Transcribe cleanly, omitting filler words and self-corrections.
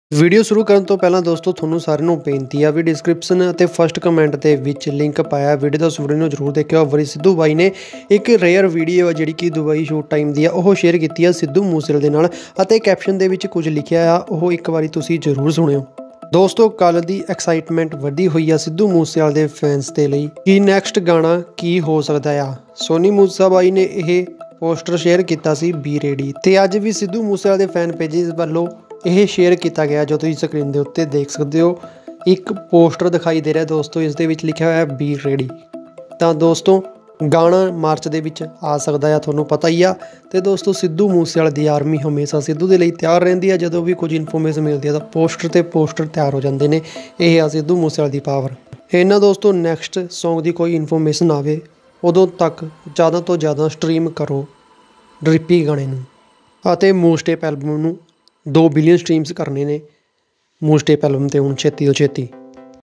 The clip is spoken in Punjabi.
वीडियो शुरू करने तो पहला दोस्तों थोनों सारिਆਂ ਨੂੰ ਬੇਨਤੀ ਆ ਵੀ ਡਿਸਕ੍ਰਿਪਸ਼ਨ ਅਤੇ ਫਸਟ ਕਮੈਂਟ ਦੇ ਵਿੱਚ ਲਿੰਕ ਪਾਇਆ ਵੀਡੀਓ ਦਾ ਵੀਡੀਓ ਨੂੰ ਜ਼ਰੂਰ ਦੇਖਿਓ। ਵਰੀ ਸਿੱਧੂ ਬਾਈ ਨੇ ਇੱਕ ਰੇਅਰ ਵੀਡੀਓ ਆ ਜਿਹੜੀ ਕਿ ਦੁਬਈ ਸ਼ੂਟ ਟਾਈਮ ਦੀ ਆ ਉਹ ਸ਼ੇਅਰ ਕੀਤੀ ਆ ਸਿੱਧੂ ਮੂਸੇਵਾਲੇ ਦੇ ਨਾਲ ਅਤੇ ਕੈਪਸ਼ਨ ਦੇ ਵਿੱਚ ਕੁਝ ਲਿਖਿਆ ਆ ਉਹ ਇੱਕ ਵਾਰੀ ਤੁਸੀਂ ਜ਼ਰੂਰ ਸੁਣਿਓ। ਦੋਸਤੋ ਕੱਲ ਦੀ ਐਕਸਾਈਟਮੈਂਟ ਵਧੀ ਹੋਈ ਆ ਸਿੱਧੂ ਮੂਸੇਵਾਲੇ ਦੇ ਫੈਨਸ ਦੇ ਲਈ ਕਿ ਨੈਕਸਟ ਗਾਣਾ ਕੀ ਹੋ ਸਕਦਾ ਆ। ਸੋਨੀ ਮੂਸਾ ਬਾਈ ਨੇ ਇਹ ਪੋਸਟਰ ਸ਼ੇਅਰ ਕੀਤਾ ਸੀ ਬੀ ਰੈਡੀ ਤੇ ਅੱਜ ਵੀ ਸਿੱਧੂ ਮੂਸੇਵਾਲੇ ਦੇ ਫੈਨ ਪੇजेस ਵੱਲੋਂ ਇਹ ਸ਼ੇਅਰ ਕੀਤਾ ਗਿਆ ਜੋ ਤੁਸੀਂ ਸਕਰੀਨ ਦੇ ਉੱਤੇ ਦੇਖ ਸਕਦੇ ਹੋ। ਇੱਕ ਪੋਸਟਰ ਦਿਖਾਈ ਦੇ ਰਿਹਾ ਦੋਸਤੋ, ਇਸ ਦੇ ਵਿੱਚ ਲਿਖਿਆ ਹੋਇਆ ਬੀ ਰੈਡੀ। ਤਾਂ ਦੋਸਤੋ ਗਾਣਾ ਮਾਰਚ ਦੇ ਵਿੱਚ ਆ ਸਕਦਾ ਆ, ਤੁਹਾਨੂੰ ਪਤਾ ਹੀ ਆ। ਤੇ ਦੋਸਤੋ ਸਿੱਧੂ ਮੂਸੇਵਾਲੇ ਦੀ ਆਰਮੀ ਹਮੇਸ਼ਾ ਸਿੱਧੂ ਦੇ ਲਈ ਤਿਆਰ ਰਹਿੰਦੀ ਆ। ਜਦੋਂ ਵੀ ਕੁਝ ਇਨਫੋਰਮੇਸ਼ਨ ਮਿਲਦੀ ਆ ਤਾਂ ਪੋਸਟਰ ਤਿਆਰ ਹੋ ਜਾਂਦੇ ਨੇ। ਇਹ ਆ ਸਿੱਧੂ ਮੂਸੇਵਾਲੇ ਦੀ ਪਾਵਰ। ਇਹਨਾਂ ਦੋਸਤੋ ਨੈਕਸਟ ਸੌਂਗ ਦੀ ਕੋਈ ਇਨਫੋਰਮੇਸ਼ਨ ਆਵੇ ਉਦੋਂ ਤੱਕ ਜ਼ਿਆਦਾ ਤੋਂ ਜ਼ਿਆਦਾ ਸਟ੍ਰੀਮ ਕਰੋ ਡ੍ਰਿਪੀ ਗਾਣੇ ਨੂੰ ਅਤੇ ਮੋਸਟੇਪ ਐਲਬਮ ਨੂੰ 2 ਬਿਲੀਅਨ ਸਟ੍ਰੀਮਸ ਕਰਨੇ ਨੇ ਮੋਸਟੇਪ ਐਲਬਮ 'ਤੇ ਹੁਣ ਛੇਤੀ ਤੋਂ ਛੇਤੀ।